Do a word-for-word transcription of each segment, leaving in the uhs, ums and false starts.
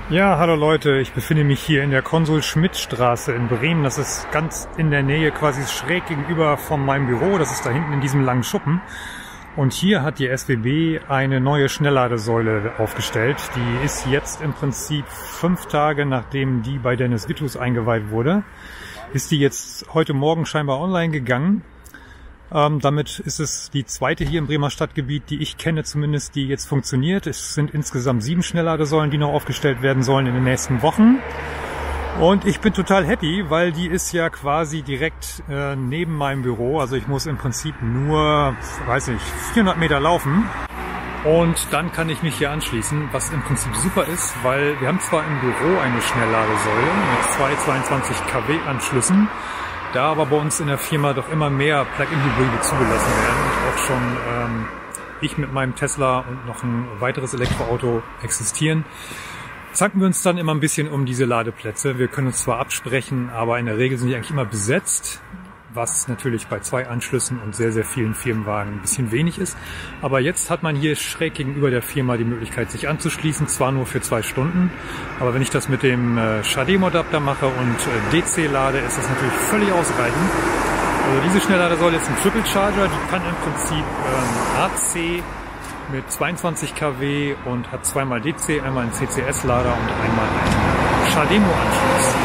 Ja, hallo Leute, ich befinde mich hier in der Konsul-Schmidt-Straße in Bremen. Das ist ganz in der Nähe, quasi schräg gegenüber von meinem Büro. Das ist da hinten in diesem langen Schuppen. Und hier hat die S W B eine neue Schnellladesäule aufgestellt. Die ist jetzt im Prinzip fünf Tage, nachdem die bei Dennis Wittus eingeweiht wurde, ist die jetzt heute Morgen scheinbar online gegangen. Ähm, damit ist es die zweite hier im Bremer Stadtgebiet, die ich kenne zumindest, die jetzt funktioniert. Es sind insgesamt sieben Schnellladesäulen, die noch aufgestellt werden sollen in den nächsten Wochen. Und ich bin total happy, weil die ist ja quasi direkt äh, neben meinem Büro. Also ich muss im Prinzip nur, weiß nicht, vierhundert Meter laufen. Und dann kann ich mich hier anschließen, was im Prinzip super ist, weil wir haben zwar im Büro eine Schnellladesäule mit zwei zweiundzwanzig Kilowatt Anschlüssen. Da aber bei uns in der Firma doch immer mehr Plug-in-Hybride zugelassen werden und auch schon ähm, ich mit meinem Tesla und noch ein weiteres Elektroauto existieren, zanken wir uns dann immer ein bisschen um diese Ladeplätze. Wir können uns zwar absprechen, aber in der Regel sind die eigentlich immer besetzt, was natürlich bei zwei Anschlüssen und sehr, sehr vielen Firmenwagen ein bisschen wenig ist. Aber jetzt hat man hier schräg gegenüber der Firma die Möglichkeit, sich anzuschließen, zwar nur für zwei Stunden, aber wenn ich das mit dem äh, CHAdeMO-Adapter mache und äh, D C lade, ist das natürlich völlig ausreichend. Also diese Schnellladesäule ist ein Triple Charger, die kann im Prinzip ähm, A C mit zweiundzwanzig Kilowatt und hat zweimal D C, einmal einen C C S-Lader und einmal einen CHAdeMO-Anschluss.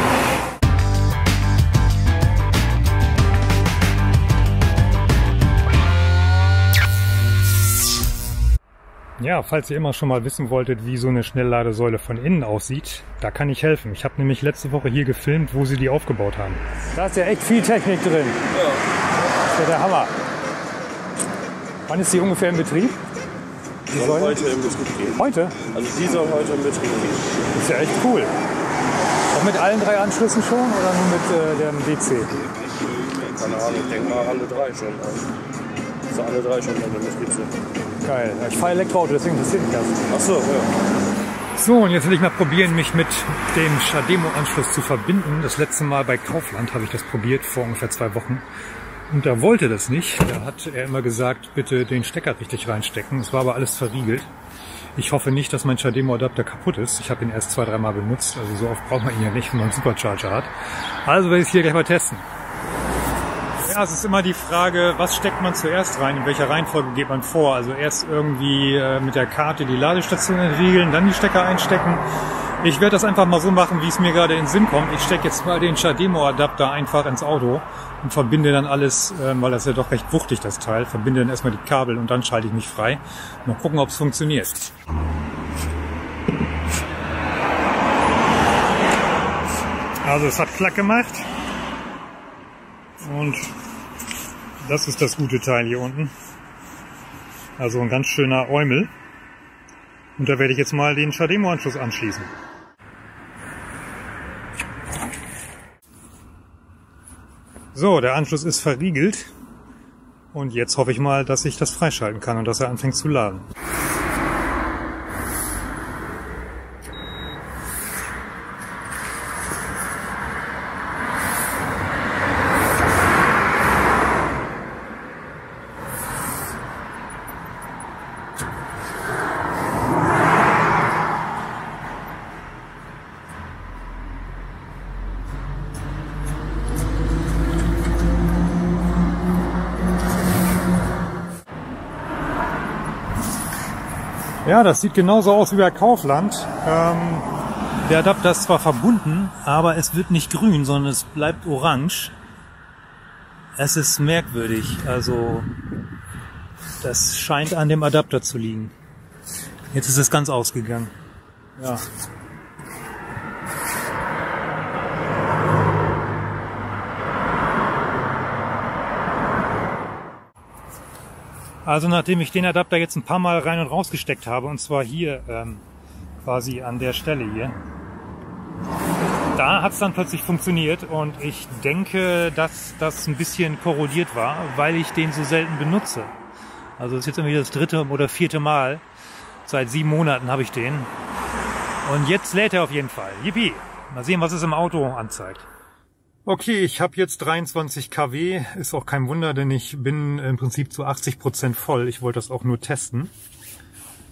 Ja, falls ihr immer schon mal wissen wolltet, wie so eine Schnellladesäule von innen aussieht, da kann ich helfen. Ich habe nämlich letzte Woche hier gefilmt, wo sie die aufgebaut haben. Da ist ja echt viel Technik drin. Ja. Das ist ja der Hammer. Wann ist die ungefähr in Betrieb? Die soll heute im Betrieb gehen. Heute? Also die soll heute im Betrieb gehen. Das ist ja echt cool. Auch mit allen drei Anschlüssen schon oder nur mit äh, dem D C? Keine Ahnung, ich denke mal alle drei schon. Also alle drei schon im Betrieb sind. Geil. Ich fahre Elektroauto, deswegen interessiert mich das. Ach so, ja. So, und jetzt will ich mal probieren, mich mit dem CHAdeMO-Anschluss zu verbinden. Das letzte Mal bei Kaufland habe ich das probiert, vor ungefähr zwei Wochen. Und da wollte das nicht. Da hat er immer gesagt, bitte den Stecker richtig reinstecken. Es war aber alles verriegelt. Ich hoffe nicht, dass mein CHAdeMO-Adapter kaputt ist. Ich habe ihn erst zwei, dreimal benutzt. Also so oft braucht man ihn ja nicht, wenn man einen Supercharger hat. Also werde ich es hier gleich mal testen. Ja, es ist immer die Frage, was steckt man zuerst rein, in welcher Reihenfolge geht man vor. Also erst irgendwie äh, mit der Karte die Ladestation entriegeln, dann die Stecker einstecken. Ich werde das einfach mal so machen, wie es mir gerade in den Sinn kommt. Ich stecke jetzt mal den CHAdeMO-Adapter einfach ins Auto und verbinde dann alles, äh, weil das ja doch recht wuchtig, das Teil, verbinde dann erstmal die Kabel und dann schalte ich mich frei. Mal gucken, ob es funktioniert. Also es hat Klack gemacht. Und das ist das gute Teil hier unten. Also ein ganz schöner Eumel. Und da werde ich jetzt mal den CHAdeMO-Anschluss anschließen. So, der Anschluss ist verriegelt. Und jetzt hoffe ich mal, dass ich das freischalten kann und dass er anfängt zu laden. Ja, das sieht genauso aus wie bei Kaufland. Ähm, der Adapter ist zwar verbunden, aber es wird nicht grün, sondern es bleibt orange. Es ist merkwürdig, also das scheint an dem Adapter zu liegen. Jetzt ist es ganz ausgegangen. Ja. Also nachdem ich den Adapter jetzt ein paar Mal rein und raus gesteckt habe, und zwar hier ähm, quasi an der Stelle hier, da hat es dann plötzlich funktioniert und ich denke, dass das ein bisschen korrodiert war, weil ich den so selten benutze. Also das ist jetzt irgendwie das dritte oder vierte Mal. Seit sieben Monaten habe ich den. Und jetzt lädt er auf jeden Fall. Yippie! Mal sehen, was es im Auto anzeigt. Okay, ich habe jetzt dreiundzwanzig Kilowatt, ist auch kein Wunder, denn ich bin im Prinzip zu achtzig Prozent voll. Ich wollte das auch nur testen.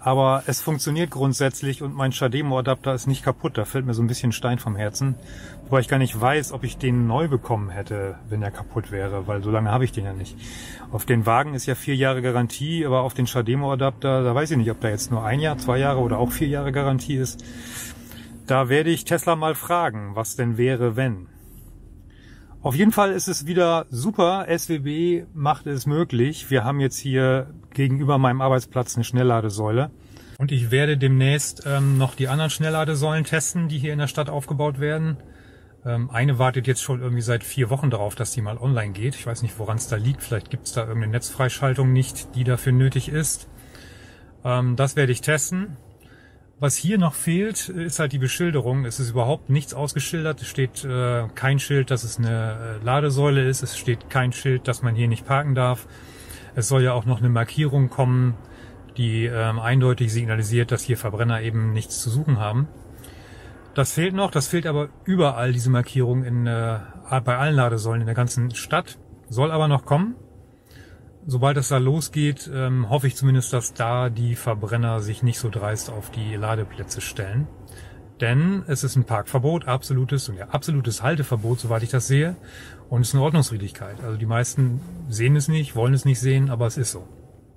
aber es funktioniert grundsätzlich und mein CHAdeMO-Adapter ist nicht kaputt. Da fällt mir so ein bisschen Stein vom Herzen. Wobei ich gar nicht weiß, ob ich den neu bekommen hätte, wenn er kaputt wäre, weil so lange habe ich den ja nicht. Auf den Wagen ist ja vier Jahre Garantie, aber auf den CHAdeMO-Adapter, da weiß ich nicht, ob da jetzt nur ein Jahr, zwei Jahre oder auch vier Jahre Garantie ist. Da werde ich Tesla mal fragen, was denn wäre, wenn. Auf jeden Fall ist es wieder super. S W B macht es möglich. Wir haben jetzt hier gegenüber meinem Arbeitsplatz eine Schnellladesäule. Und ich werde demnächst ähm, noch die anderen Schnellladesäulen testen, die hier in der Stadt aufgebaut werden. Ähm, eine wartet jetzt schon irgendwie seit vier Wochen darauf, dass die mal online geht. Ich weiß nicht, woran es da liegt. Vielleicht gibt es da irgendeine Netzfreischaltung nicht, die dafür nötig ist. Ähm, das werde ich testen. Was hier noch fehlt, ist halt die Beschilderung. Es ist überhaupt nichts ausgeschildert. Es steht äh, kein Schild, dass es eine äh, Ladesäule ist. Es steht kein Schild, dass man hier nicht parken darf. Es soll ja auch noch eine Markierung kommen, die ähm, eindeutig signalisiert, dass hier Verbrenner eben nichts zu suchen haben. Das fehlt noch. Das fehlt aber überall, diese Markierung in, äh, bei allen Ladesäulen in der ganzen Stadt. Soll aber noch kommen. Sobald es da losgeht, ähm, hoffe ich zumindest, dass da die Verbrenner sich nicht so dreist auf die Ladeplätze stellen. Denn es ist ein Parkverbot, absolutes und ja, absolutes Halteverbot, soweit ich das sehe. Und es ist eine Ordnungswidrigkeit. Also die meisten sehen es nicht, wollen es nicht sehen, aber es ist so.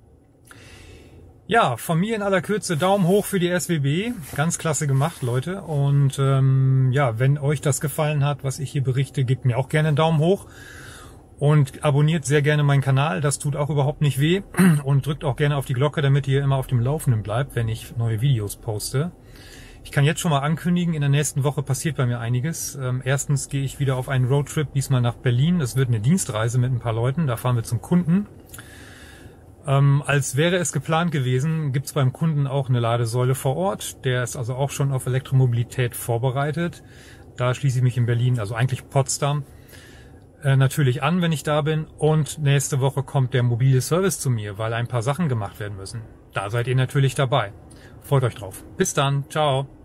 Ja, von mir in aller Kürze Daumen hoch für die S W B. Ganz klasse gemacht, Leute. Und ähm, ja, wenn euch das gefallen hat, was ich hier berichte, gebt mir auch gerne einen Daumen hoch. Und abonniert sehr gerne meinen Kanal, das tut auch überhaupt nicht weh. Und drückt auch gerne auf die Glocke, damit ihr immer auf dem Laufenden bleibt, wenn ich neue Videos poste. Ich kann jetzt schon mal ankündigen, in der nächsten Woche passiert bei mir einiges. Ähm, erstens gehe ich wieder auf einen Roadtrip, diesmal nach Berlin. Es wird eine Dienstreise mit ein paar Leuten, da fahren wir zum Kunden. Ähm, als wäre es geplant gewesen, gibt es beim Kunden auch eine Ladesäule vor Ort. Der ist also auch schon auf Elektromobilität vorbereitet. Da schließe ich mich in Berlin, also eigentlich Potsdam, natürlich an, wenn ich da bin, und nächste Woche kommt der mobile Service zu mir, weil ein paar Sachen gemacht werden müssen. Da seid ihr natürlich dabei. Freut euch drauf. Bis dann. Ciao.